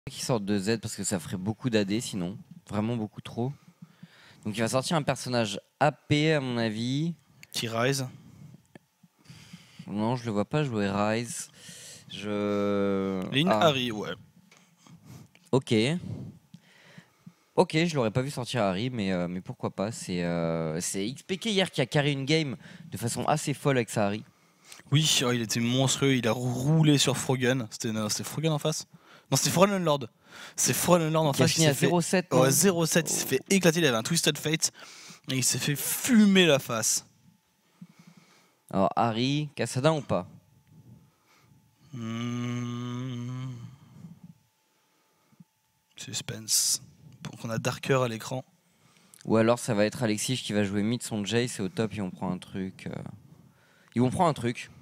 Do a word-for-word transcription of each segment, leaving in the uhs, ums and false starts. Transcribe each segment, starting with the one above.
Qui sorte de Z parce que ça ferait beaucoup d'A D sinon. Vraiment beaucoup trop. Donc il va sortir un personnage A P à mon avis. Qui Rise. Non, je le vois pas jouer Rise. Je... Lynn ah. Harry, ouais. Ok. Ok, je l'aurais pas vu sortir Harry, mais, euh, mais pourquoi pas. C'est euh, X P K hier qui a carré une game de façon assez folle avec sa Harry. Oui, oh, il était monstrueux, il a roulé sur Frogan. C'était Frogan en face? Non, c'était Fallen Lord. C'est Fallen Lord en Qui a face. fini à zéro sept. Ouais, zéro sept, il s'est fait éclater, il avait un Twisted Fate. Et il s'est fait fumer la face. Alors Harry, Kassadin ou pas? hmm... Suspense. Pour qu'on a Darker à l'écran. Ou alors ça va être Alexis qui va jouer mid son Jace et au top ils vont prendre un truc. Euh... Ils vont prendre un truc.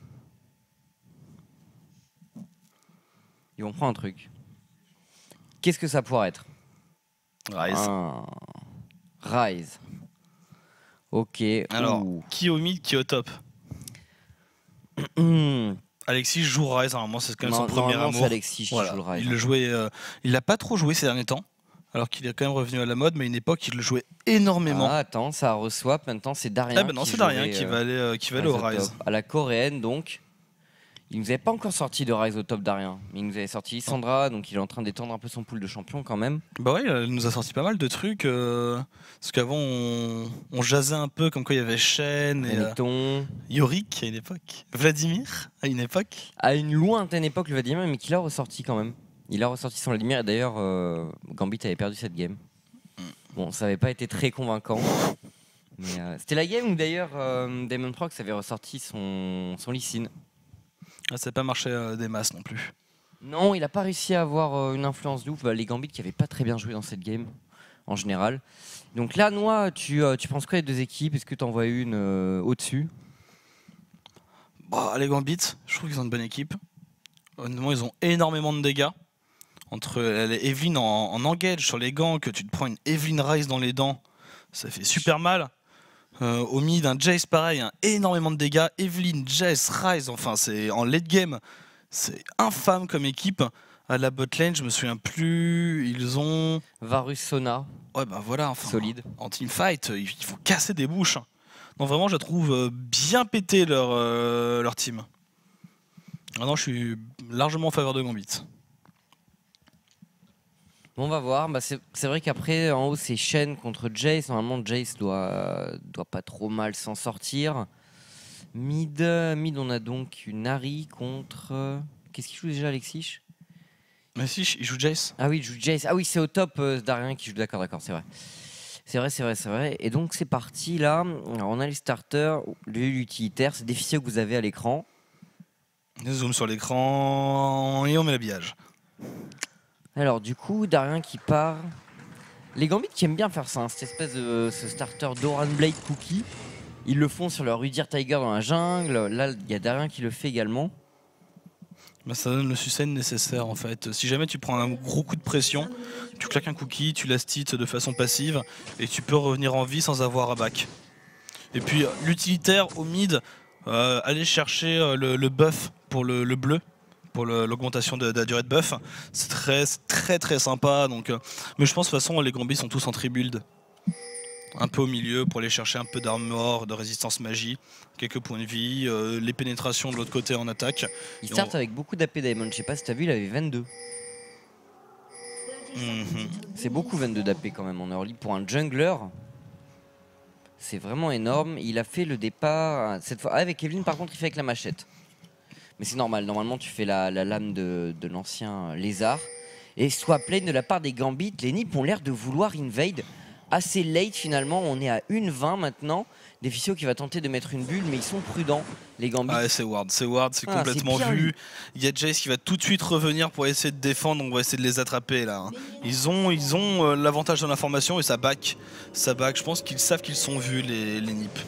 Ils vont prendre un truc. Qu'est-ce que ça pourrait être? Rise. Ah. Rise. Ok. Alors, Ouh. qui au mid, qui au top? Alexis joue Rise, normalement c'est quand même non, son premier amour. C'est Alexis qui voilà. joue le Rise. Il le jouait, euh, il l'a pas trop joué ces derniers temps, alors qu'il est quand même revenu à la mode, mais à une époque il le jouait énormément. Ah, attends, ça reçoit. Maintenant c'est Darien. Ah ben non, c'est Darien qui va aller, euh, qui va aller au Rise. À la coréenne donc. Il nous avait pas encore sorti de Rise au top Darien, mais il nous avait sorti Lissandra, donc il est en train d'étendre un peu son pool de champions quand même. Bah ouais, il nous a sorti pas mal de trucs, euh, parce qu'avant on, on jasait un peu comme quoi il y avait Shen et euh, Yorick à une époque, Vladimir à une époque. À une lointaine époque le Vladimir, mais qu'il a ressorti quand même. Il a ressorti son Vladimir et d'ailleurs euh, Gambit avait perdu cette game. Bon, ça avait pas été très convaincant. Mais euh, c'était la game où d'ailleurs euh, Damon Prox avait ressorti son, son Lee Sin. Ah, ça n'a pas marché euh, des masses non plus. Non, il n'a pas réussi à avoir euh, une influence de ouf. Bah, les Gambits qui n'avaient pas très bien joué dans cette game, en général. Donc là, Noah, tu, euh, tu penses quoi des deux équipes? Est-ce que tu en vois une euh, au-dessus? Bah, les Gambits, je trouve qu'ils ont une bonne équipe. Honnêtement, ils ont énormément de dégâts. Entre les Evelyn en, en engage sur les gants, que tu te prends une Evelyn Rise dans les dents, ça fait super mal. Euh, au mid, un Jace pareil, hein, énormément de dégâts. Evelyn, Jace, Rise, enfin c'est en late game, c'est infâme comme équipe. À la bot lane, je me souviens plus, ils ont... Varus Sona. Ouais bah voilà, enfin, solide. En teamfight, il faut casser des bouches. Donc vraiment, je trouve bien pété leur, euh, leur team. Maintenant, je suis largement en faveur de Gambit. On va voir. Bah c'est vrai qu'après, en haut, c'est Shen contre Jace. Normalement, Jace doit, doit pas trop mal s'en sortir. Mid, mid, on a donc une Harry contre... Qu'est-ce qu'il joue déjà, Alexis? Mais si, il joue Jace. Ah oui, il joue Jace. Ah oui, c'est au top euh, Darien qui joue. D'accord, d'accord, c'est vrai. C'est vrai, c'est vrai, c'est vrai. Et donc, c'est parti, là. Alors, on a les starters, l'utilitaire. C'est des fichiers que vous avez à l'écran. Zoom sur l'écran et on met l'habillage. Alors du coup, Darien qui part. Les Gambits qui aiment bien faire ça, hein, cette espèce de ce starter Doran Blade Cookie. Ils le font sur leur Udyr Tiger dans la jungle. Là, il y a Darien qui le fait également. Bah, ça donne le sustain nécessaire en fait. Si jamais tu prends un gros coup de pression, tu claques un cookie, tu l'astites de façon passive et tu peux revenir en vie sans avoir à back. Et puis l'utilitaire au mid, euh, aller chercher le, le buff pour le, le bleu, pour l'augmentation de, de la durée de buff, c'est très très très sympa. Donc, euh, mais je pense de toute façon les Gambits sont tous en tri-build. Un peu au milieu pour aller chercher un peu d'armor, de résistance magie, quelques points de vie, euh, les pénétrations de l'autre côté en attaque. Il start on... avec beaucoup d'A P Diamond, je sais pas si t'as vu, il avait vingt-deux. Mm-hmm. C'est beaucoup vingt-deux d'A P quand même en early pour un jungler. C'est vraiment énorme. Il a fait le départ cette fois avec Evelyn, par contre il fait avec la machette. Mais c'est normal, normalement tu fais la, la lame de, de l'ancien lézard. Et soit plane de la part des Gambits, les Nips ont l'air de vouloir invade assez late finalement. On est à une vingt maintenant. Déficio qui va tenter de mettre une bulle, mais ils sont prudents, les Gambits. Ah, c'est Ward, c'est Ward, c'est ah, complètement vu. Il y a Jace qui va tout de suite revenir pour essayer de défendre, on va essayer de les attraper là. Hein. Ils ont, ils ont euh, l'avantage de l'information et ça back. Ça back, je pense qu'ils savent qu'ils sont vus, les, les Nips.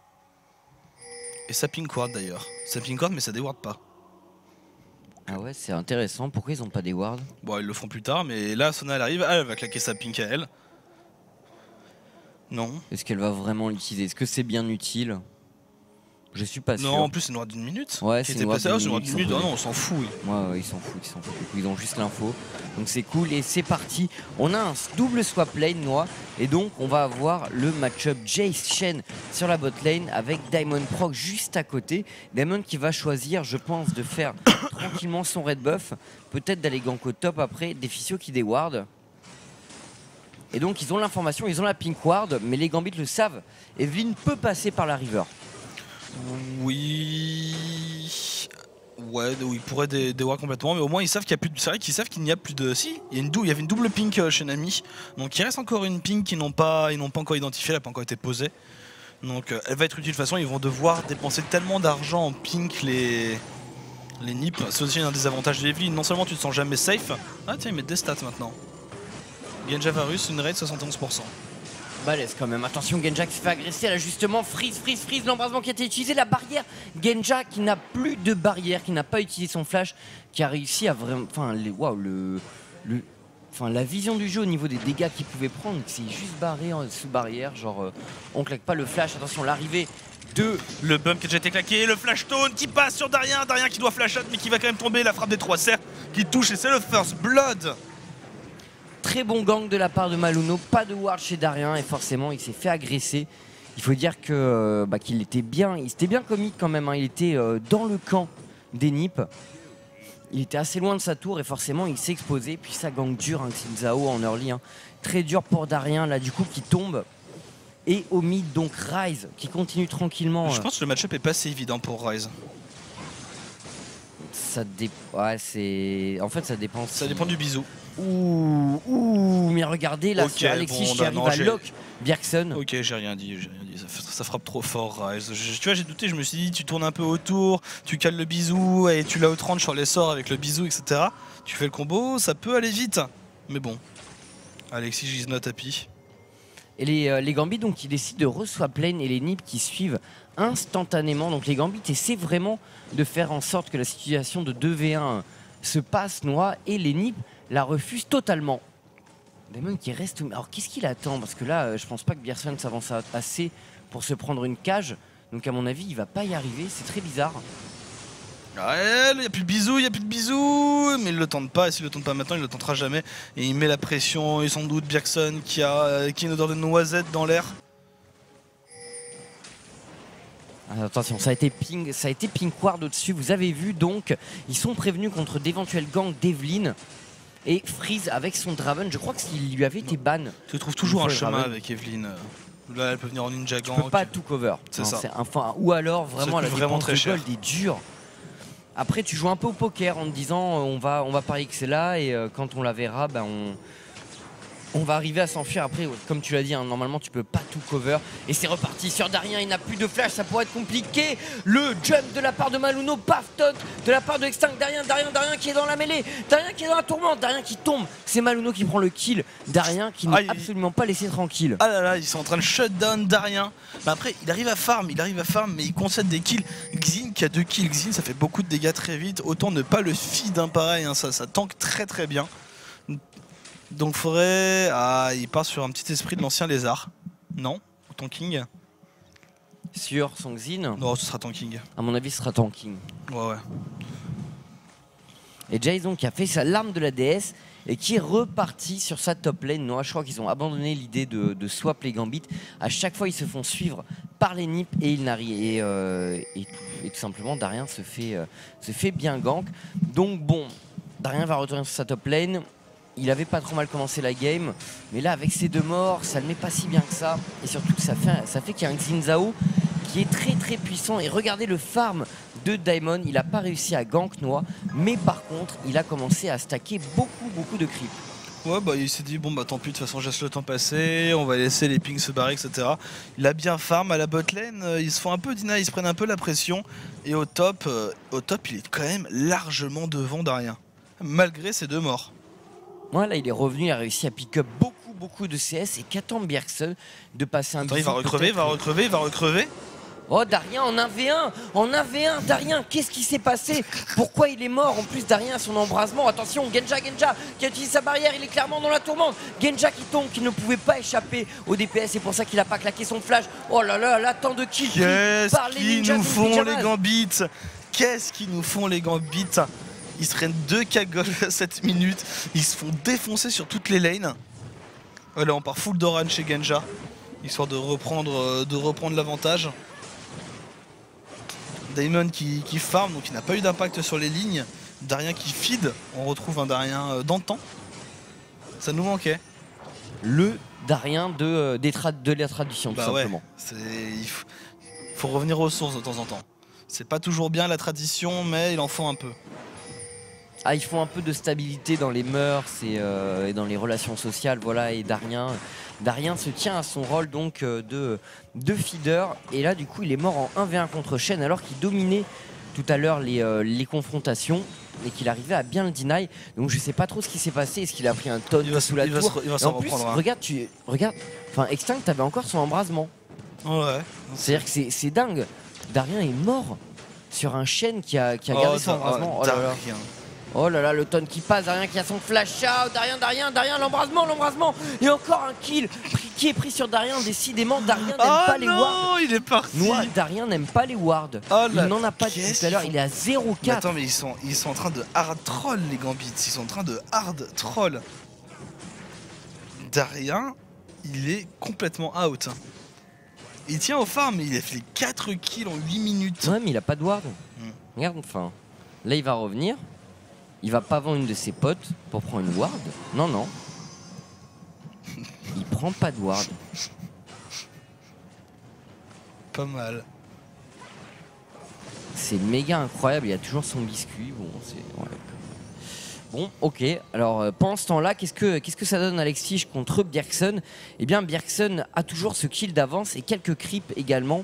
Et ça pink ward d'ailleurs. Ça pink ward, mais ça déward pas. Ah ouais, c'est intéressant. Pourquoi ils ont pas des wards? Bon, ils le feront plus tard, mais là, Sona elle arrive, elle va claquer sa pink à elle. Non. Est-ce qu'elle va vraiment l'utiliser? Est-ce que c'est bien utile? Je suis pas sûr. Non, en plus, c'est une noire d'une minute. Ouais, qui c'est était une noire passée. d'une Ah, c'est une noire minute, d'une minute. ils Ah sont non, on s'en fout. Oui. Ouais, ouais, ils s'en foutent, ils s'en foutent. Ils ont juste l'info. Donc c'est cool et c'est parti. On a un double swap lane, Noah. Et donc on va avoir le match-up Jace Shen sur la bot lane avec Diamond Proc juste à côté. Diamond qui va choisir, je pense, de faire tranquillement son red buff. Peut-être d'aller gank au top après. Des Fissio qui déward. Et donc ils ont l'information, ils ont la pink ward, mais les Gambit le savent. Evelyn peut passer par la river. Oui. Ouais, ils pourraient dé déwar complètement, mais au moins ils savent qu'il y a plus de... C'est vrai qu'ils savent qu'il n'y a plus de... Si, il y, a une dou... il y avait une double pink euh, chez Nami. Donc il reste encore une pink qu'ils n'ont pas... Ils n'ont pas encore identifiée, elle n'a pas encore été posée. Donc euh, elle va être utile de toute façon, ils vont devoir dépenser tellement d'argent en pink les... Les nips. C'est aussi un des avantages d'Evelyn. Non seulement tu te sens jamais safe... Ah tiens, ils mettent des stats maintenant. Genja Varus, une raid soixante et onze pour cent. Balèze quand même, attention, Genja qui se fait agresser là justement, freeze, freeze, freeze, l'embrasement qui a été utilisé, la barrière, Genja qui n'a plus de barrière, qui n'a pas utilisé son flash, qui a réussi à vraiment, enfin, les, waouh, le, le, enfin, la vision du jeu au niveau des dégâts qu'il pouvait prendre, c'est juste barré en, sous barrière, genre, euh, on claque pas le flash, attention, l'arrivée de... Le bump qui a déjà été claqué, le flash tone qui passe sur Darien, Darien qui doit flash out mais qui va quand même tomber, la frappe des trois cerfs qui touche et c'est le first blood. Très bon gang de la part de Maluno, pas de ward chez Darien et forcément il s'est fait agresser. Il faut dire que euh, bah, qu'il était bien, il était bien comique quand même, hein. Il était euh, dans le camp des Nips. Il était assez loin de sa tour et forcément il s'est exposé. Puis ça gang dur, hein, Xin en early. Hein. Très dur pour Darien là du coup qui tombe. Et au mid donc Ryze qui continue tranquillement. Je pense que le match-up est pas si évident pour Ryze. Ça dé... ouais, c'est... En fait ça dépend. Ça si... dépend du bisou. Ouh, ouh, mais regardez là, okay, c'est Alexis bon, qui arrive à lock Bjergsen. Ok, j'ai rien dit, j'ai rien dit. Ça, ça frappe trop fort, Ryze. Je, tu vois, j'ai douté, je me suis dit, tu tournes un peu autour, tu cales le bisou et tu l'as outrange sur les sorts avec le bisou, et cetera. Tu fais le combo, ça peut aller vite. Mais bon, Alexis, she's not happy. Et les, euh, les Gambit donc qui décident de re-swap lane et les Nips qui suivent instantanément. Donc les Gambit essaient vraiment de faire en sorte que la situation de deux v un se passe, Noah, et les Nips la refusent totalement. Damon qui reste... Alors qu'est-ce qu'il attend? Parce que là, euh, je pense pas que Bjergsen s'avance assez pour se prendre une cage. Donc à mon avis, il va pas y arriver. C'est très bizarre. Ouais, il n'y a plus de bisous, il n'y a plus de bisous, mais il le tente pas, et s'il le tente pas maintenant, il le tentera jamais. Et il met la pression, et sans doute Bjergsen qui a, euh, qui a une odeur de noisette dans l'air. Attention, ça a été ping, ça a été ping ward au-dessus, vous avez vu, donc ils sont prévenus contre d'éventuels gangs d'Evelyn. Et Freeze avec son Draven, je crois que s'il lui avait été ban. Tu trouves toujours un chemin Draven. avec Evelyn. Là, elle peut venir en ninja gang. Tu peux pas tout cover. C'est ça. Enfin, ou alors vraiment la vraiment dépense très de cher. gold est dure. Après, tu joues un peu au poker en te disant on va, on va parier que c'est là et euh, quand on la verra, ben on, on va arriver à s'enfuir. Après, comme tu l'as dit, hein, normalement tu peux pas tout cover. Et c'est reparti sur Darien, il n'a plus de flash, ça pourrait être compliqué. Le jump de la part de Maluno, paf, taunt de la part de Extinct. Darien, Darien, Darien qui est dans la mêlée, Darien qui est dans la tourmente, Darien qui tombe. C'est Maluno qui prend le kill, Darien qui n'est ah, il... absolument pas laissé tranquille. Ah là là, ils sont en train de shut down Darien. Mais après, il arrive à farm, il arrive à farm, mais il concède des kills. Xin qui a deux kills, Xin ça fait beaucoup de dégâts très vite. Autant ne pas le feed d'un pareil, hein, ça, ça tank très très bien. Donc faudrait... Ah, il part sur un petit esprit de l'ancien lézard. Non? Ou tanking? Sur son Xin? Non, ce sera tanking. À mon avis, ce sera tanking. Ouais, ouais. Et Jason qui a fait sa larme de la déesse et qui est reparti sur sa top lane. Non, je crois qu'ils ont abandonné l'idée de, de swap les Gambit. À chaque fois, ils se font suivre par les Nips et ils n'arrivent. Et, euh, et, et tout simplement, Darien se fait, euh, se fait bien gank. Donc bon, Darien va retourner sur sa top lane. Il avait pas trop mal commencé la game, mais là avec ces deux morts, ça ne met pas si bien que ça. Et surtout que ça fait, ça fait qu'il y a un Xin Zhao qui est très très puissant. Et regardez le farm de Daimon, il n'a pas réussi à gank Noah, mais par contre il a commencé à stacker beaucoup beaucoup de creep. Ouais, bah il s'est dit bon bah tant pis, de toute façon je laisse le temps passer, on va laisser les pings se barrer, et cetera. Il a bien farm à la bot lane, ils se font un peu deny, ils se prennent un peu la pression. Et au top, euh, au top il est quand même largement devant Darien, malgré ses deux morts. Voilà, il est revenu, il a réussi à pick up beaucoup beaucoup de C S et qu'attend Bjergsen de passer un Attends, il va recrever, il va recrever, il va recrever. Oh, Darien en un v un, en un v un, Darien, qu'est-ce qui s'est passé? Pourquoi il est mort? En plus, Darien a son embrasement. Attention, Genja, Genja qui a utilisé sa barrière, il est clairement dans la tourmente. Genja qui tombe, qui ne pouvait pas échapper au D P S, c'est pour ça qu'il n'a pas claqué son flash. Oh là là, là, tant de kills par les Qu'est-ce ninjas qu'ils nous font pyjamas. les Gambits? Qu'est-ce qu'ils nous font les Gambits? Ils se prennent deux cagoles à sept minutes, ils se font défoncer sur toutes les lanes. Voilà, on part full Doran chez Genja, histoire de reprendre, de reprendre l'avantage. Daemon qui, qui farm, donc il n'a pas eu d'impact sur les lignes. Darien qui feed, on retrouve un Darien d'antan. Ça nous manquait. Le Darien de, euh, des tra de la tradition, bah tout ouais, simplement. Il faut, faut revenir aux sources de temps en temps. C'est pas toujours bien la tradition, mais il en faut un peu. Ah, ils font un peu de stabilité dans les mœurs et, euh, et dans les relations sociales, voilà, et Darien, Darien se tient à son rôle donc euh, de, de feeder, et là du coup il est mort en un v un contre Shen alors qu'il dominait tout à l'heure les, euh, les confrontations et qu'il arrivait à bien le deny, donc je sais pas trop ce qui s'est passé, est-ce qu'il a pris un tonne sous la tour? Il va en plus, reprendre, hein. regarde, tu, regarde, enfin Extinct avait encore son embrasement. Ouais. C'est-à-dire que c'est dingue, Darien est mort sur un Shen qui a, qui a gardé oh, son embrasement. Oh, oh là là. Oh là là, le tonne qui passe, Darien qui a son flash out, Darien, Darien, Darien, l'embrasement, l'embrasement, et encore un kill qui est pris sur Darien, décidément, Darien n'aime oh pas les non, wards. il est parti. Noir, Darien n'aime pas les wards, oh il n'en a pas dit tout à l'heure, il est à zéro quatre. Attends, mais ils sont, ils sont en train de hard troll les Gambits, ils sont en train de hard troll. Darien, il est complètement out. Il tient au farm, mais il a fait quatre kills en huit minutes. Ouais, mais il a pas de ward. Mm. Regarde, enfin, là il va revenir. Il va pas vendre une de ses potes pour prendre une ward. Non, non. Il prend pas de ward. Pas mal. C'est méga incroyable. Il a toujours son biscuit. Bon, c'est... Ouais. Bon, ok. Alors, euh, pendant ce temps-là, qu'est-ce que, qu'est-ce que ça donne Alexis contre Bjergsen? Eh bien, Bjergsen a toujours ce kill d'avance et quelques creeps également.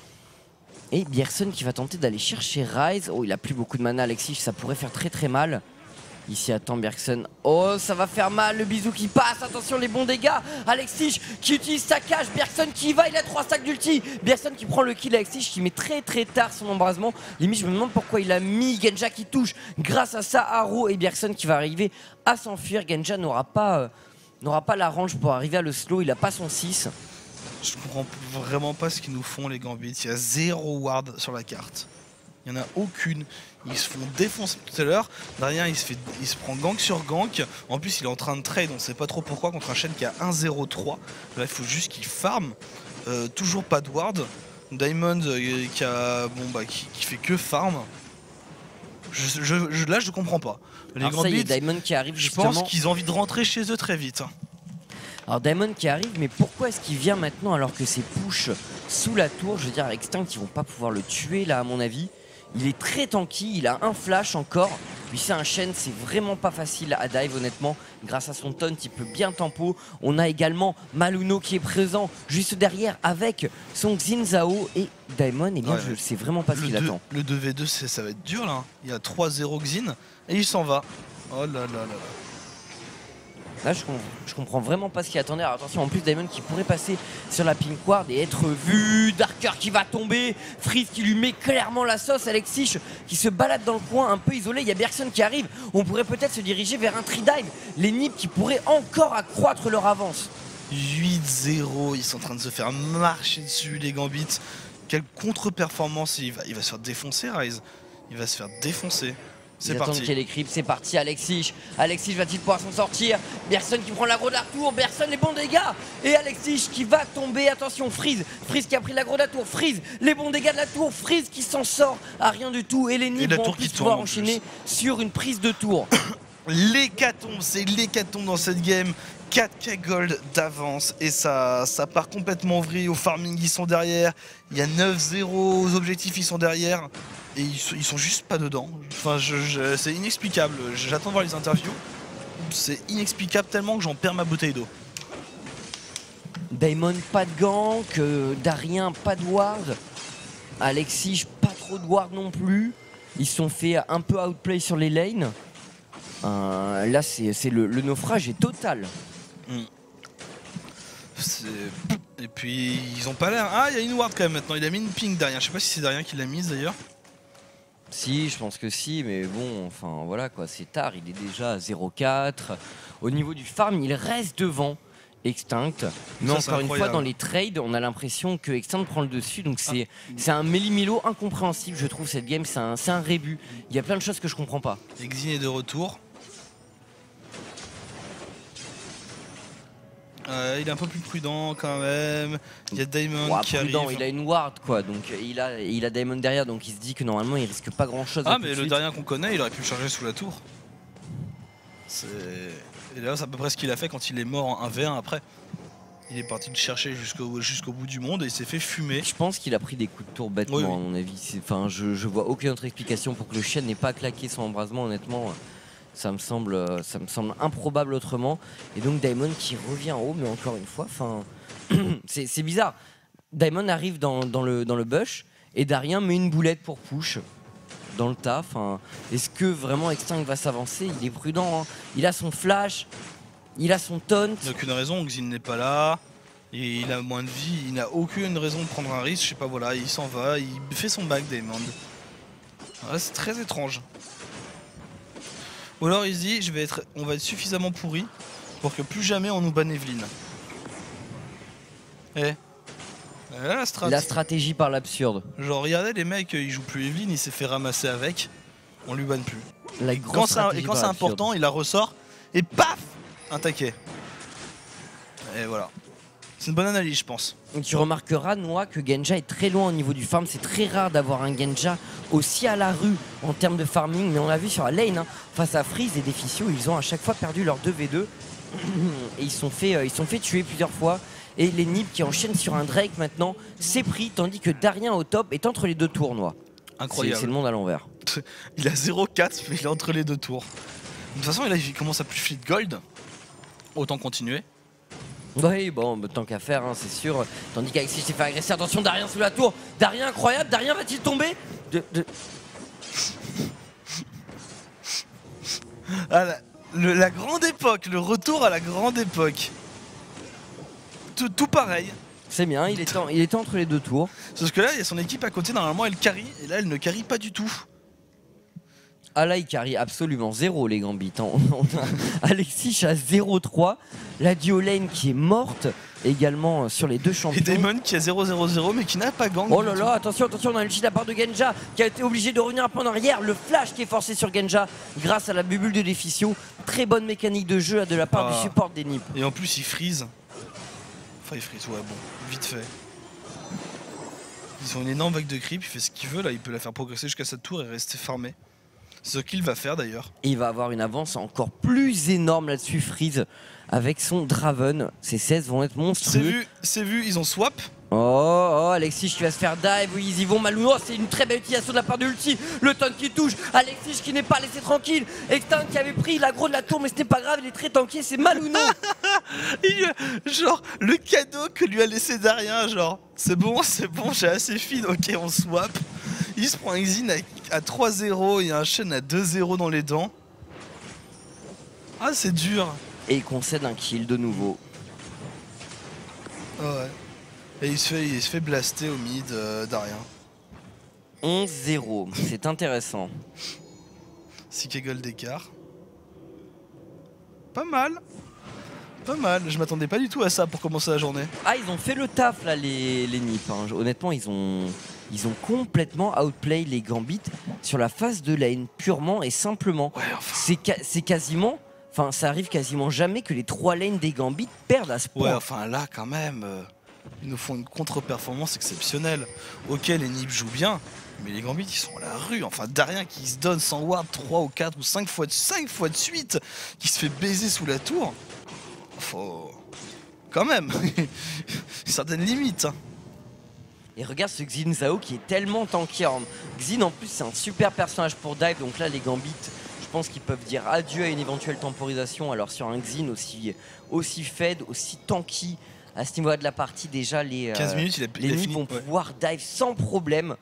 Et Bjergsen qui va tenter d'aller chercher Ryze. Oh, il a plus beaucoup de mana, Alexis, ça pourrait faire très très mal. Ici attend Bjergsen. Oh, ça va faire mal, le bisou qui passe. Attention, les bons dégâts. Alexis qui utilise sa cage. Bjergsen qui y va, il a trois stacks d'ulti. Bjergsen qui prend le kill. Alexis qui met très très tard son embrasement. Limite, je me demande pourquoi il a mis Genja qui touche. Grâce à ça, Haro et Bjergsen qui va arriver à s'enfuir. Genja n'aura pas, euh, n'aura pas la range pour arriver à le slow. Il a pas son six. Je comprends vraiment pas ce qu'ils nous font les Gambits. Il y a zéro ward sur la carte. Il n'y en a aucune. Ils se font défoncer tout à l'heure. Darien il se, fait, il se prend gank sur gank. En plus il est en train de trade, on ne sait pas trop pourquoi, contre un Shen qui a un zéro trois. Là il faut juste qu'il farm. Euh, toujours pas de ward. Diamond euh, qui, a, bon, bah, qui, qui fait que farm. Je, je, je, là je comprends pas. Les Alors Gambits, ça y est, Diamond qui arrive je justement. pense qu'ils ont envie de rentrer chez eux très vite. Alors Diamond qui arrive, mais pourquoi est-ce qu'il vient maintenant alors que c'est push sous la tour? Je veux dire, Extinct, ils vont pas pouvoir le tuer là à mon avis. Il est très tanky, il a un flash encore. Lui c'est un Shen, c'est vraiment pas facile à dive honnêtement. Grâce à son taunt, il peut bien tempo. On a également Maluno qui est présent juste derrière avec son Xin Zhao. Et Diamond, eh bien ouais, je sais vraiment pas ce qu'il attend. Le deux v deux ça va être dur là. Il y a trois zéro Xin et il s'en va. Oh là là là là. Là je, com je comprends vraiment pas ce qu'il attendait. Alors attention, en plus Diamond qui pourrait passer sur la pink ward et être vu. Darker qui va tomber, Freeze qui lui met clairement la sauce, Alexis qui se balade dans le coin un peu isolé. Il y a Bjergsen qui arrive, on pourrait peut-être se diriger vers un tri dive. Les Nips qui pourraient encore accroître leur avance. Huit zéro, ils sont en train de se faire marcher dessus les Gambits. Quelle contre-performance, il va, il va se faire défoncer Ryze. Il va se faire défoncer. C'est parti. Qu'il y ait les creeps, c'est parti. Alexis, Alexis va-t-il pouvoir s'en sortir? Bjergsen qui prend l'aggro de la tour, Bjergsen les bons dégâts et Alexis qui va tomber. Attention, Freeze, Freeze qui a pris l'aggro de la tour, Freeze les bons dégâts de la tour, Freeze qui s'en sort à rien du tout et les Nips vont en plus pouvoir enchaîner sur une prise de tour. L'hécatombe, c'est l'hécatombe dans cette game. quatre K gold d'avance et ça, ça part complètement vrille. Au farming ils sont derrière, il y a neuf zéro aux objectifs, ils sont derrière et ils sont, ils sont juste pas dedans. Enfin, je, je, c'est inexplicable, j'attends de voir les interviews. C'est inexplicable tellement que j'en perds ma bouteille d'eau. Daemon pas de gank, euh, Darien pas de ward, Alexis pas trop de ward non plus. Ils se sont fait un peu outplay sur les lanes. Euh, là c'est le, le naufrage est total. Mm. Et puis ils ont pas l'air. Ah, il y a une ward quand même maintenant. Il a mis une ping derrière. Je sais pas si c'est derrière qui l'a mise d'ailleurs. Si, je pense que si, mais bon, enfin voilà quoi, c'est tard, il est déjà à zéro quatre. Au niveau du farm, il reste devant Extinct. Mais Ça, encore une fois, dans les trades, on a l'impression que Extinct prend le dessus, donc c'est ah. un méli-mélo incompréhensible, je trouve, cette game, c'est un, un rébut. Il y a plein de choses que je comprends pas. Xin est de retour. Euh, il est un peu plus prudent quand même. Il y a Diamond ouais, qui prudent, arrive. Il a une ward quoi, donc il a, il a Diamond derrière, donc il se dit que normalement il risque pas grand chose. Ah mais le dernier qu'on connaît, il aurait pu le charger sous la tour. Et là c'est à peu près ce qu'il a fait quand il est mort en un v un après. Il est parti le chercher jusqu'au jusqu'au bout du monde et il s'est fait fumer. Je pense qu'il a pris des coups de tour bêtement oui, oui. à mon avis. Enfin, je, je vois aucune autre explication pour que le chien n'ait pas claqué son embrasement honnêtement. Ça me semble, ça me semble improbable autrement. Et donc Diamond qui revient en haut, mais encore une fois, enfin, c'est bizarre. Diamond arrive dans, dans, le, dans le bush et Darien met une boulette pour push dans le tas. Enfin, est-ce que vraiment Extinct va s'avancer? Il est prudent, hein. Il a son flash, il a son taunt. Il n'y a aucune raison, Xin n'est pas là. Et il a moins de vie, il n'a aucune raison de prendre un risque. Je sais pas, voilà, il s'en va, il fait son back Diamond. Ouais, c'est très étrange. Ou alors il se dit, je vais être, on va être suffisamment pourri pour que plus jamais on nous banne Evelyn. Eh, la, strat la stratégie par l'absurde. Genre regardez les mecs, ils jouent plus Evelyn, il s'est fait ramasser avec, on lui banne plus. La et quand c'est important, il la ressort et paf, un taquet. Et voilà. C'est une bonne analyse, je pense. Et tu remarqueras, Noah, que Genja est très loin au niveau du farm. C'est très rare d'avoir un Genja aussi à la rue en termes de farming. Mais on l'a vu sur la lane, hein, face à Freeze et Deficio, ils ont à chaque fois perdu leur deux v deux. Et ils sont fait, euh, ils sont fait tuer plusieurs fois. Et les Nibs qui enchaînent sur un Drake maintenant, c'est pris. Tandis que Darien au top est entre les deux tours, Noah. Incroyable. C'est le monde à l'envers. Il a zéro quatre, mais il est entre les deux tours. De toute façon, il commence à plus fit gold. Autant continuer. Oui, bon, bah, tant qu'à faire, hein, c'est sûr. Tandis qu'Alexis s'est fait agresser. Attention, Darien sous la tour. Darien incroyable. Darien va-t-il tomber de, de... Ah, la, le, la grande époque, le retour à la grande époque. Tout, tout pareil. C'est bien, il était, en, il était entre les deux tours. Sauf que là, il y a son équipe à côté, normalement elle carry, et là elle ne carry pas du tout. Ah là, il carry absolument zéro les Gambits. On a Alexis à zéro trois. La duo lane qui est morte également sur les deux champions. Et Damon qui a zéro zéro zéro mais qui n'a pas gang. Oh là là, attention, attention, on a l'ulti de la part de Genja qui a été obligé de revenir un peu en arrière. Le flash qui est forcé sur Genja grâce à la bubule de Deficio. Très bonne mécanique de jeu de la part ah. du support des Nibs. Et en plus, il freeze. Enfin, il freeze, ouais, bon, vite fait. Ils ont une énorme vague de creep, il fait ce qu'il veut là, il peut la faire progresser jusqu'à sa tour et rester farmé. Ce qu'il va faire d'ailleurs. Il va avoir une avance encore plus énorme là-dessus, Freeze, avec son Draven. Ces seize vont être monstrueux. C'est vu, c'est vu, ils ont swap. Oh, oh, Alexis qui va se faire dive, oui, ils y vont Malou. Oh, c'est une très belle utilisation de la part de l'ulti. Le taunt qui touche, Alexis qui n'est pas laissé tranquille. Extinct qui avait pris l'aggro de la tour, mais ce n'est pas grave, il est très tanké, c'est Malouno. Genre, le cadeau que lui a laissé Darien, genre, c'est bon, c'est bon, j'ai assez feed, ok, on swap. Il se prend un Xin à trois zéro, il y a un Shen à deux zéro dans les dents. Ah, c'est dur. Et il concède un kill de nouveau. Oh ouais. Et il se fait, il se fait blaster au mid euh, Darien. onze zéro, c'est intéressant. six K gold d'écart. Pas mal. Pas mal, je m'attendais pas du tout à ça pour commencer la journée. Ah, ils ont fait le taf là, les, les Nips. Hein. Honnêtement, ils ont, ils ont complètement outplay les Gambits sur la phase de lane, purement et simplement. Ouais, enfin... C'est ca quasiment, enfin, ça arrive quasiment jamais que les trois lanes des Gambits perdent à ce point. Ouais, enfin là, quand même, euh, ils nous font une contre-performance exceptionnelle. Ok, les Nips jouent bien, mais les Gambits, ils sont à la rue. Enfin, Darien qui se donne sans ward trois ou quatre ou cinq fois de, cinq fois de suite, qui se fait baiser sous la tour. Faut... Quand même une certaine limite. Hein. Et regarde ce Xin Zhao qui est tellement tanky. Xin en plus c'est un super personnage pour dive. Donc là les Gambits, je pense qu'ils peuvent dire adieu à une éventuelle temporisation. Alors sur un Xin aussi, aussi fed, aussi tanky à ce niveau-là de la partie, déjà les, quinze minutes, il a, les il a Nips fini, vont ouais. pouvoir dive sans problème.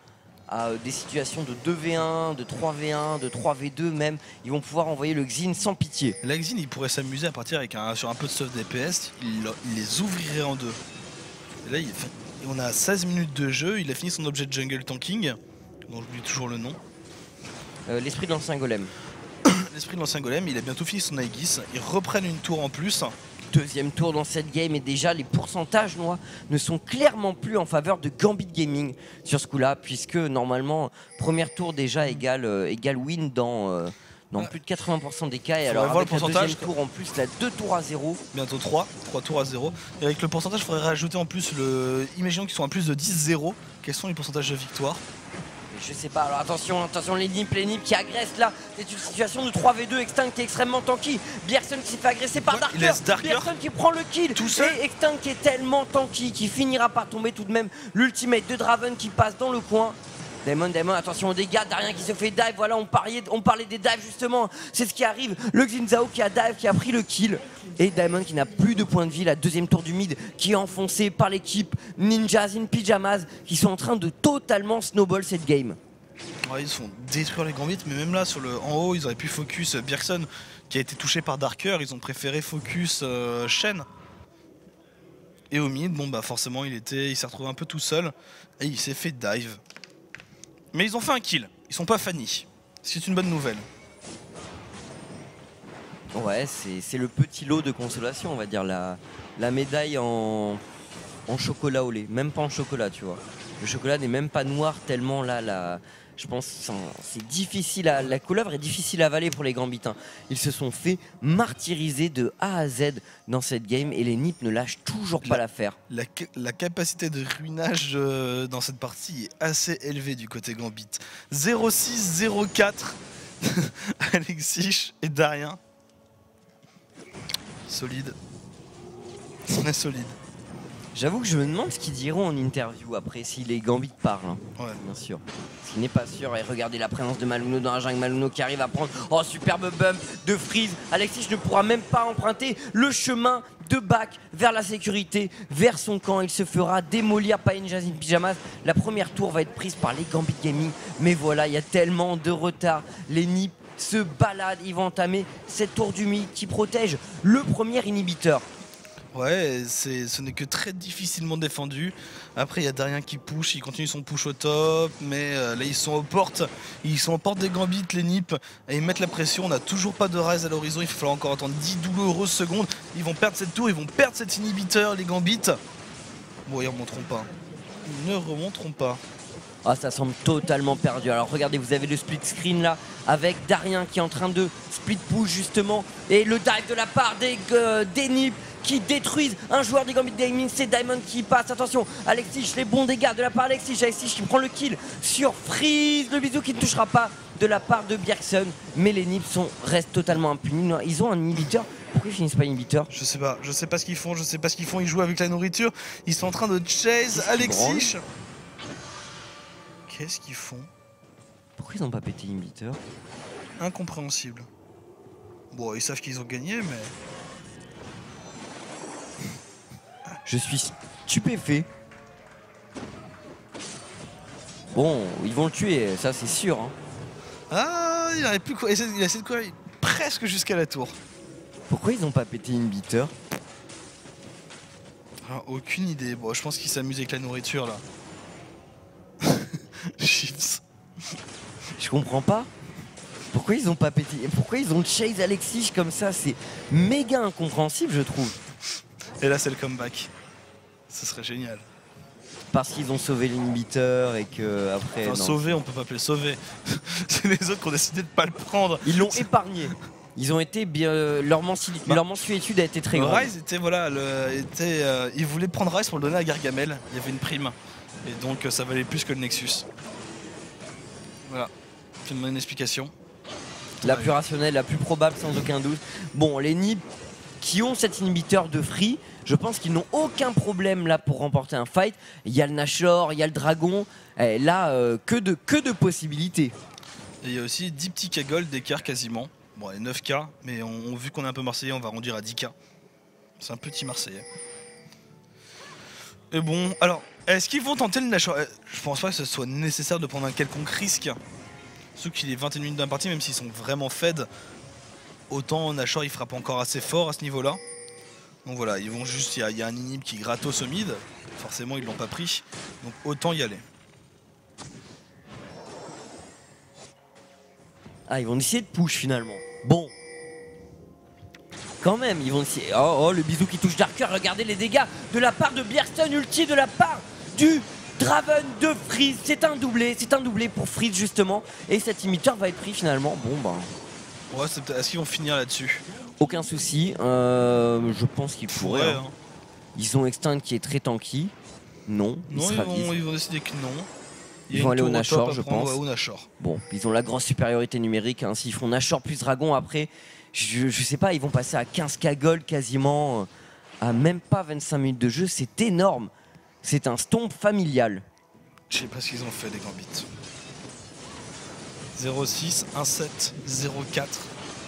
à des situations de deux v un, de trois v un, de trois v deux même. Ils vont pouvoir envoyer le Xin sans pitié. La Xin, il pourrait s'amuser à partir avec un, sur un peu de stuff D P S, il, il les ouvrirait en deux. Et là, il, on a seize minutes de jeu, il a fini son objet de jungle tanking, dont j'oublie toujours le nom. Euh, L'esprit de l'ancien golem. L'esprit de l'ancien golem, il a bientôt fini son Aegis, ils reprennent une tour en plus. Deuxième tour dans cette game et déjà les pourcentages noirs ne sont clairement plus en faveur de Gambit Gaming sur ce coup-là, puisque normalement première tour déjà égale, euh, égale win dans, euh, dans ouais. plus de quatre-vingts pour cent des cas. Et Faudrait alors avec le la deuxième tour en plus, la deux tours à zéro. Bientôt trois, trois tours à zéro. Et avec le pourcentage, il faudrait rajouter en plus le. Imaginons qu'ils sont à plus de dix zéro. Quels sont les pourcentages de victoire? Je sais pas, alors attention, attention les nips, les nips qui agressent là. C'est une situation de trois v deux, Extinct qui est extrêmement tanky. Bjergsen qui s'est fait agresser par Darker. Bjergsen qui prend le kill. Tout seul. Et Extinct qui est tellement tanky qui finira par tomber tout de même. L'ultimate de Draven qui passe dans le coin. Daemon, Daemon, attention aux dégâts, Darien qui se fait dive, voilà on parlait, on parlait des dives justement, c'est ce qui arrive, le Xin Zhao qui a dive, qui a pris le kill, et Daemon qui n'a plus de points de vie, la deuxième tour du mid qui est enfoncée par l'équipe Ninjas in Pyjamas qui sont en train de totalement snowball cette game. Ouais, ils se font détruire les Gambits, mais même là sur le en haut ils auraient pu focus Bjergsen qui a été touché par Darker, ils ont préféré focus euh, Shen. Et au mid, bon bah forcément il était, il s'est retrouvé un peu tout seul et il s'est fait dive. Mais ils ont fait un kill, ils sont pas Fanny. C'est une bonne nouvelle. Ouais, c'est le petit lot de consolation, on va dire, la, la médaille en, en chocolat au lait, même pas en chocolat, tu vois. Le chocolat n'est même pas noir tellement là, la, je pense c'est difficile, à, la couleuvre est difficile à avaler pour les Gambitins. Ils se sont fait martyriser de A à Z dans cette game et les nips ne lâchent toujours pas l'affaire. La, la capacité de ruinage euh, dans cette partie est assez élevée du côté Gambit. zéro six zéro quatre Alexis et Darien. Solide. On est solide. J'avoue que je me demande ce qu'ils diront en interview après si les Gambits parlent. Hein. Ouais. Bien sûr. Ce qui n'est pas sûr. Et regardez la présence de Maluno dans la jungle. Maluno qui arrive à prendre. Oh, superbe bump de Freeze. Alexis ne pourra même pas emprunter le chemin de back vers la sécurité, vers son camp. Il se fera démolir par Ninjas in Pyjamas. La première tour va être prise par les Gambit Gaming. Mais voilà, il y a tellement de retard. Les nips se baladent. Ils vont entamer cette tour du mid qui protège le premier inhibiteur. Ouais, ce n'est que très difficilement défendu. Après, il y a Darien qui push, il continue son push au top, mais euh, là ils sont aux portes, ils sont aux portes des Gambits, les nips, et ils mettent la pression. On n'a toujours pas de rise à l'horizon, il va falloir encore attendre dix douloureuses secondes. Ils vont perdre cette tour, ils vont perdre cet inhibiteur, les Gambits. Bon, ils remonteront pas. Ils ne remonteront pas. Ah, ça semble totalement perdu. Alors regardez, vous avez le split screen là avec Darien qui est en train de split push justement, et le dive de la part des, euh, des nips qui détruisent un joueur des Gambit Gaming. C'est Diamond qui passe, attention, Alexis, les bons dégâts de la part d'Alexis, Alexis qui prend le kill sur Freeze, le bisou qui ne touchera pas de la part de Bjergsen, mais les nips sont, restent totalement impunis. Ils ont un inhibiteur, pourquoi ils finissent pas inhibiteur? Je sais pas, je sais pas ce qu'ils font, je sais pas ce qu'ils font, ils jouent avec la nourriture, ils sont en train de chase Alexis. Qu'est-ce qu'ils font? Pourquoi ils n'ont pas pété inhibiteur? Incompréhensible. Bon, ils savent qu'ils ont gagné, mais... Je suis stupéfait. Bon, ils vont le tuer, ça c'est sûr. Hein. Ah, il a plus quoi. Il a essayé de courir presque jusqu'à la tour. Pourquoi ils n'ont pas pété inhibiteur? Ah, aucune idée. Bon, je pense qu'ils s'amusent avec la nourriture là. Chips. Je comprends pas. Pourquoi ils ont pas pété? Pourquoi ils ont chase Alexis comme ça? C'est méga incompréhensible, je trouve. Et là, c'est le comeback. Ce serait génial. Parce qu'ils ont sauvé l'inhibiteur et que après. Enfin, sauver, on peut pas appeler sauver. C'est les autres qui ont décidé de pas le prendre. Ils l'ont épargné. Ils ont été bien. Euh, leur, mensu... bah, leur mensuétude a été très grande. Ryze était voilà, le, était, euh, ils voulaient prendre Ryze pour le donner à Gargamel. Il y avait une prime. Et donc ça valait plus que le Nexus. Voilà. C'est une explication. La plus rationnelle, la plus probable sans aucun doute. Bon, les nips qui ont cet inhibiteur de free, je pense qu'ils n'ont aucun problème là pour remporter un fight. Il y a le Nashor, il y a le Dragon. Et là, euh, que, de, que de possibilités. Et il y a aussi dix petits K gold d'écart quasiment. Bon, et neuf K, mais on, on, vu qu'on est un peu marseillais, on va arrondir à dix K. C'est un petit marseillais. Et bon, alors, est-ce qu'ils vont tenter le Nashor? Je pense pas que ce soit nécessaire de prendre un quelconque risque. Sauf qu'il est vingt et une minutes d'un parti, même s'ils sont vraiment fed. Autant Nashor il frappe encore assez fort à ce niveau-là. Donc voilà, ils vont juste, il y, y a un inhib qui gratos au mid. Forcément, ils l'ont pas pris. Donc autant y aller. Ah, ils vont essayer de push finalement. Bon. Quand même, ils vont essayer. Oh, oh, le bisou qui touche Darker. Regardez les dégâts de la part de Bjergsen, ulti de la part du Draven de Freeze. C'est un doublé, c'est un doublé pour Freeze justement. Et cet imiteur va être pris finalement. Bon, ben. Ouais, est-ce qu'ils vont finir là-dessus? Aucun souci. Euh, je pense qu'ils pourraient. Ouais, hein. hein. Ils ont Extinct qui est très tanky. Non, non ils, vont, ils vont décider que non. Ils vont aller au Nashor, je pense. Ouais, au Nashor. Bon, ils ont la grosse supériorité numérique. Hein. S'ils font Nashor plus Dragon après, je, je sais pas, ils vont passer à quinze K gold quasiment, euh, à même pas vingt-cinq minutes de jeu. C'est énorme. C'est un stomp familial. Je sais pas ce qu'ils ont fait, les Gambits. zéro six, un sept, zéro quatre.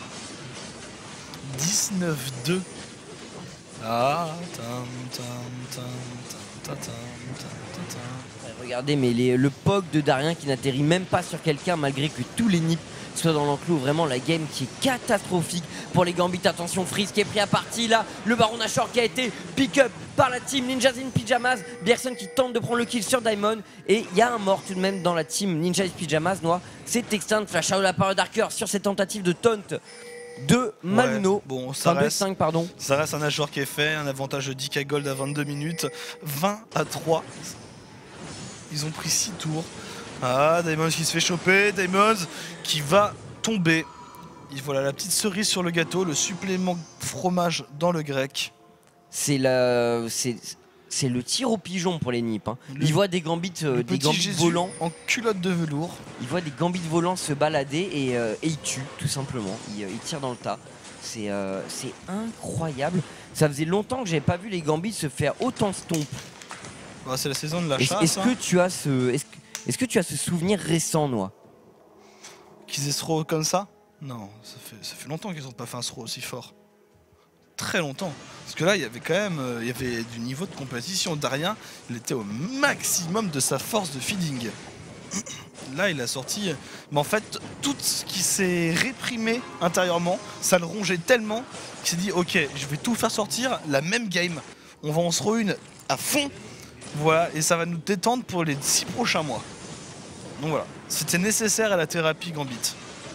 dix-neuf deux. Ah, tam, tam, tam, tam, tam, tam, tam, tam. Regardez, mais les, le poke de Darien qui n'atterrit même pas sur quelqu'un malgré que tous les nips soient dans l'enclos. Vraiment la game qui est catastrophique pour les Gambits. Attention, Freeze qui est pris à partie là. Le Baron Nashor qui a été pick-up par la team Ninjas in Pyjamas. Bjergsen qui tente de prendre le kill sur Diamond. Et il y a un mort tout de même dans la team Ninjas in Pyjamas. Noir, c'est Extinct. Flash out de la part de Darker sur cette tentative de taunt de Maluno. Ouais, bon, ça enfin, reste, cinq, pardon. Ça reste un Nashor qui est fait. Un avantage de dix K gold à vingt-deux minutes. vingt à trois. Ils ont pris six tours. Ah, Diamond qui se fait choper. Diamond qui va tomber. Et voilà la petite cerise sur le gâteau, le supplément fromage dans le grec. C'est la... C'est le tir au pigeon pour les nips. Hein. Le, ils voient des gambits, euh, des gambits volants. En culotte de velours. Ils voient des gambits volants se balader et, euh, et ils tuent tout simplement. Ils, ils tirent dans le tas. C'est euh, incroyable. Ça faisait longtemps que j'avais pas vu les gambits se faire autant stomp. Bah, c'est la saison de la est chasse. Est-ce hein. que tu as ce, est-ce, est-ce que tu as ce souvenir récent, Noah? Qu'ils aient ce throw comme ça? Non, ça fait, ça fait longtemps qu'ils n'ont pas fait un throw aussi fort. Très longtemps. Parce que là, il y avait quand même euh, il y avait du niveau de compétition. Darien, il était au maximum de sa force de feeding. Là, il a sorti... Mais en fait, tout ce qui s'est réprimé intérieurement, ça le rongeait tellement qu'il s'est dit, ok, je vais tout faire sortir, la même game. On va en se re-une à fond. Voilà, et ça va nous détendre pour les six prochains mois. Donc voilà, c'était nécessaire à la thérapie Gambit.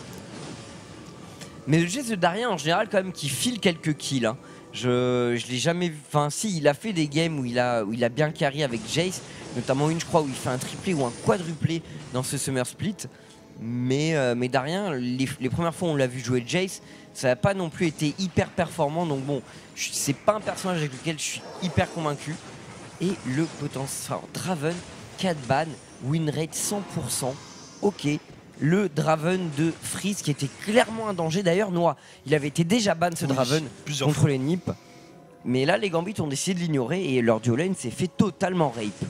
Mais le geste de Darien en général quand même qui file quelques kills. Hein. Je, je l'ai jamais vu. Enfin si, il a fait des games où il a, où il a bien carry avec Jace, notamment une je crois où il fait un triplé ou un quadruplé dans ce Summer Split. Mais, euh, mais Darien, les, les premières fois où on l'a vu jouer Jace, ça n'a pas non plus été hyper performant. Donc bon, c'est pas un personnage avec lequel je suis hyper convaincu. Et le potentiel, enfin, Draven, quatre ban, win rate cent pour cent. Ok. Le Draven de Freeze qui était clairement un danger. D'ailleurs, Noah, il avait été déjà ban ce oui, Draven contre fois. les nips. Mais là, les Gambits ont décidé de l'ignorer et leur duo lane s'est fait totalement rape.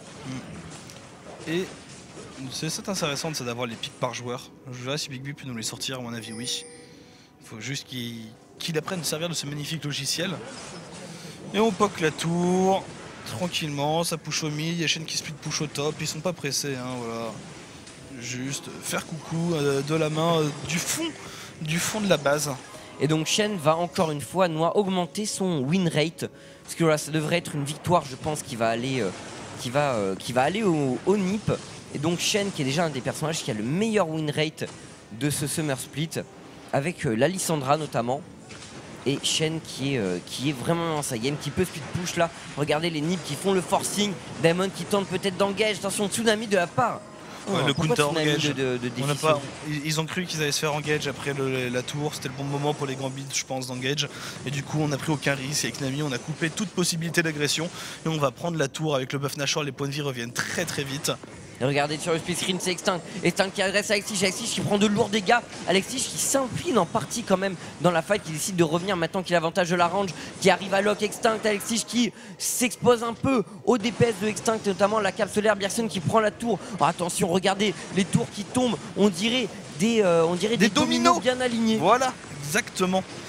Et c'est intéressant d'avoir les pics par joueur. Je verrai si Big B peut nous les sortir, à mon avis, oui. Il faut juste qu'il qu'il apprenne à servir de ce magnifique logiciel. Et on poke la tour. Tranquillement, ça push au mid, il y a Shen qui split push au top, ils sont pas pressés, hein, voilà. Juste faire coucou euh, de la main euh, du fond, du fond de la base. Et donc Shen va encore une fois Noah, augmenter son win rate, parce que voilà, ça devrait être une victoire, je pense, qui va aller, euh, qui va, euh, qui va aller au, au nip. Et donc Shen qui est déjà un des personnages qui a le meilleur win rate de ce Summer Split, avec euh, la Lissandra notamment. Et Shen qui est, euh, qui est vraiment dans sa game, qui peut split push là. Regardez les nips qui font le forcing. Diamond qui tente peut-être d'engage. Attention, tsunami de la part. Ouais, oh, le counter engage. De, de, de On a pas, ils ont cru qu'ils allaient se faire engage après le, la tour. C'était le bon moment pour les Gambits, je pense, d'engage. Et du coup, on n'a pris aucun risque avec Nami. On a coupé toute possibilité d'agression. Et on va prendre la tour avec le buff Nashor. Les points de vie reviennent très très vite. Et regardez sur le split screen, c'est Extinct. Extinct qui adresse à Alexis. Alexis qui prend de lourds dégâts. Alexis qui s'incline en partie quand même dans la fight, qui décide de revenir maintenant qu'il a l'avantage de la range, qui arrive à lock Extinct. Alexis qui s'expose un peu au D P S de Extinct, notamment la cape solaire. Bjergsen qui prend la tour. Oh, attention, regardez les tours qui tombent. On dirait des, euh, on dirait des, des dominos. dominos bien alignés. Voilà, exactement.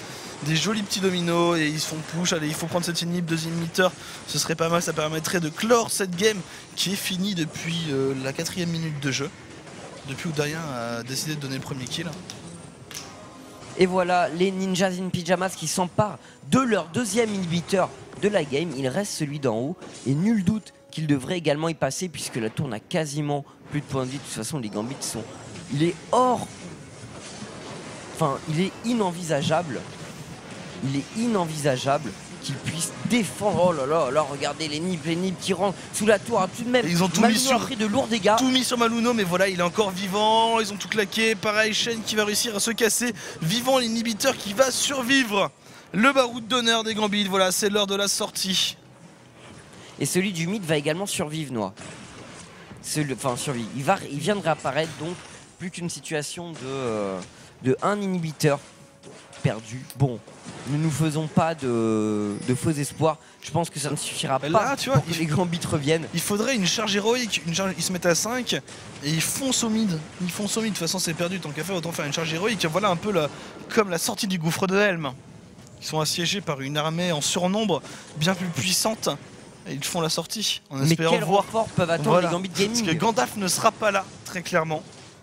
des jolis petits dominos et ils se font push. Allez, il faut prendre cette inhib, deux inhibiteurs, ce serait pas mal, ça permettrait de clore cette game qui est finie depuis euh, la quatrième minute de jeu. Depuis où Darien a décidé de donner le premier kill. Et voilà les Ninjas in Pyjamas qui s'emparent de leur deuxième inhibiteur de la game. Il reste celui d'en haut et nul doute qu'il devrait également y passer puisque la tour n'a quasiment plus de points de vie. De toute façon les Gambits sont... Il est hors... Enfin, il est inenvisageable. Il est inenvisageable qu'il puisse défendre. Oh là là, là, regardez les nips, les nips qui rentrent sous la tour. Tout de même, et ils ont tout Maluno mis sur a pris de lourds dégâts. Tout mis sur Maluno, mais voilà, il est encore vivant. Ils ont tout claqué. Pareil, Shen qui va réussir à se casser. Vivant, l'inhibiteur qui va survivre. Le baroud d'honneur des Gambits. Voilà, c'est l'heure de la sortie. Et celui du mid va également survivre, Noah. Celui, enfin, survivre. Il, va, il vient de réapparaître, donc plus qu'une situation de, euh, de un inhibiteur perdu. Bon, ne nous faisons pas de, de faux espoirs. Je pense que ça ne suffira Là, pas tu vois, pour que il... les Gambits reviennent. Il faudrait une charge héroïque. Une charge... Ils se mettent à cinq et ils foncent au mid. Ils foncent au mid. De toute façon, c'est perdu. Tant qu'à faire, autant faire une charge héroïque. Voilà un peu la... comme la sortie du gouffre de Helm. Ils sont assiégés par une armée en surnombre, bien plus puissante. Et ils font la sortie en Mais espérant quel voir. renfort peuvent attendre Voilà. les Gambits Gaming? Parce que Gandalf ne sera pas là, très clairement.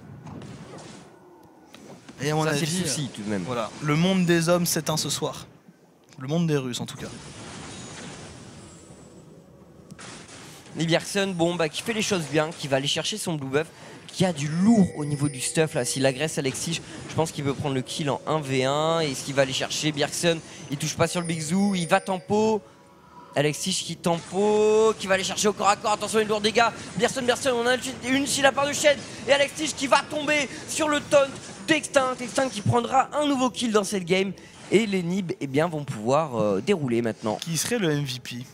Et à mon Ça, avis, c'est le souci tout de même. voilà, le monde des hommes s'éteint ce soir. Le monde des Russes en tout cas. Liberson, bon bah qui fait les choses bien, qui va aller chercher son blue buff, qui a du lourd au niveau du stuff là. S'il agresse Alexis, je pense qu'il veut prendre le kill en un v un. Et ce qu'il va aller chercher, Bjergsen, il touche pas sur le Big Zoo, il va tempo. Alexis qui tempo, qui va aller chercher au corps à corps, attention les lourds dégâts. Bjergsen, Bjergsen, on a une sur la part de Shen. Et Alexis qui va tomber sur le taunt d'Extinct. Extinct qui prendra un nouveau kill dans cette game. Et les Nibs eh bien, vont pouvoir euh, dérouler maintenant. Qui serait le M V P?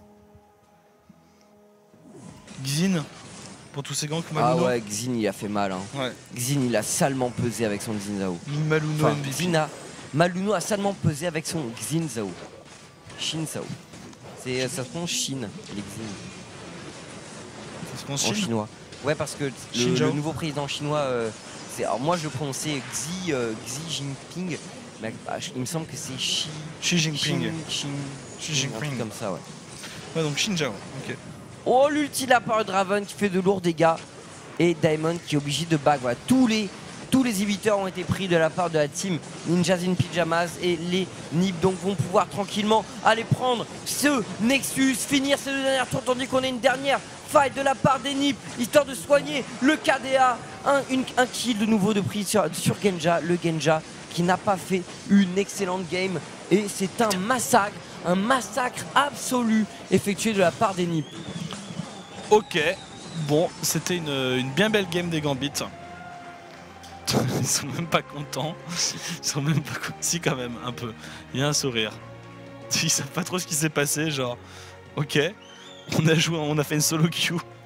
Xin, pour tous ces gants que Maluno. Ah ouais, Xin il a fait mal. Hein. Ouais. Xin il a salement pesé avec son Xin Zhao. Maluno Enfin, M V P. Xin a... Maluno a salement pesé avec son Xin Zhao. Shin Zhao. C'est, ça se prononce Shin, les Xin. Ça se prononce En Shin chinois. Ouais, parce que le, le nouveau président chinois, euh, c'est, alors moi je le prononçais Xi, euh, Xi Jinping, mais bah, il me semble que c'est Xi, Xi Jinping. Xin- Xin- Xi un Jinping. truc comme ça, ouais. Ouais, donc Xin Zhao. Ok. Oh, l'ulti de la part de Draven qui fait de lourds dégâts. Et Diamond qui est obligé de back. Voilà, tous les, tous les inhibiteurs ont été pris de la part de la team Ninjas in Pyjamas. Et les Nibs donc vont pouvoir tranquillement aller prendre ce Nexus, finir ces deux dernières tours. Tandis qu'on a une dernière fight de la part des Nibs, histoire de soigner le K D A. Un, une, un kill de nouveau de prise sur, sur Genja. Le Genja qui n'a pas fait une excellente game. Et c'est un massacre, un massacre absolu effectué de la part des Nibs. Ok, bon, c'était une, une bien belle game des Gambits. Ils sont même pas contents. Ils sont même pas contents. Si, quand même, un peu. Il y a un sourire. Ils savent pas trop ce qui s'est passé, genre, ok, on a joué, on a fait une solo queue.